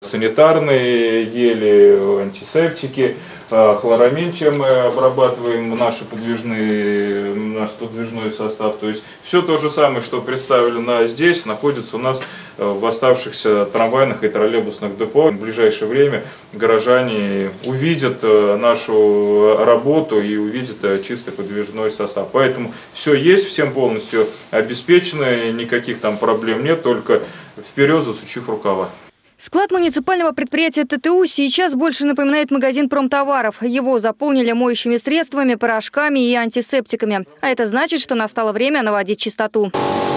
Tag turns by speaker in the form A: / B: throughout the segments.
A: Санитарные гели, антисептики, хлорамин, чем мы обрабатываем наш подвижной состав. То есть все то же самое, что представлено здесь, находится у нас в оставшихся трамвайных и троллейбусных депо. В ближайшее время горожане увидят нашу работу и увидят чистый подвижной состав. Поэтому все есть, всем полностью обеспечено, никаких там проблем нет, только вперед засучив рукава.
B: Склад муниципального предприятия ТТУ сейчас больше напоминает магазин промтоваров. Его заполнили моющими средствами, порошками и антисептиками. А это значит, что настало время наводить чистоту.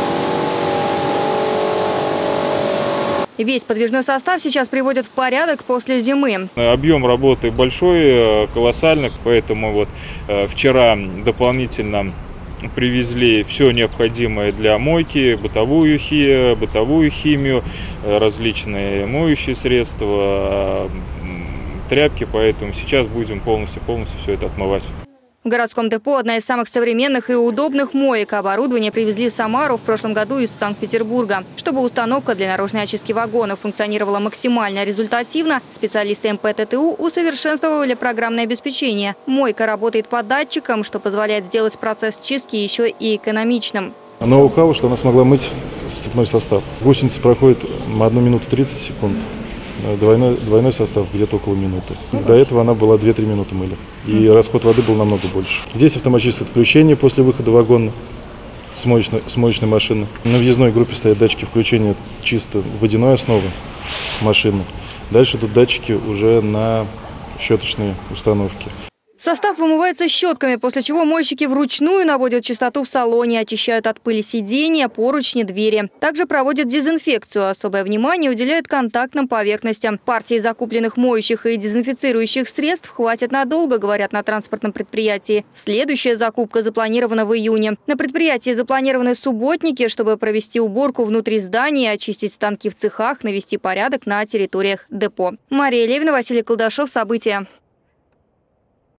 B: Весь подвижной состав сейчас приводят в порядок после зимы.
A: Объем работы большой, колоссальный, поэтому вот вчера дополнительно привезли все необходимое для мойки, бытовую химию, различные моющие средства, тряпки, поэтому сейчас будем полностью все это отмывать.
B: В городском депо одна из самых современных и удобных моек. Оборудование привезли в Самару в прошлом году из Санкт-Петербурга. Чтобы установка для наружной очистки вагонов функционировала максимально результативно, специалисты МП ТТУ усовершенствовали программное обеспечение. Мойка работает по датчикам, что позволяет сделать процесс чистки еще и экономичным.
C: Ноу-хау, что она смогла мыть сцепной состав. Гусеница проходит 1 минуту 30 секунд. Двойной состав где-то около минуты. До этого она была 2-3 минуты мыли. И расход воды был намного больше. Здесь автоматическое отключение после выхода вагона с моечной машины. На въездной группе стоят датчики включения чисто водяной основы машины. Дальше идут датчики уже на щеточные установки.
B: Состав вымывается щетками, после чего мойщики вручную наводят чистоту в салоне, очищают от пыли сиденья, поручни, двери. Также проводят дезинфекцию. Особое внимание уделяют контактным поверхностям. Партии закупленных моющих и дезинфицирующих средств хватит надолго, говорят на транспортном предприятии. Следующая закупка запланирована в июне. На предприятии запланированы субботники, чтобы провести уборку внутри здания, очистить станки в цехах, навести порядок на территориях депо. Мария Левина, Василий Колдашов. События.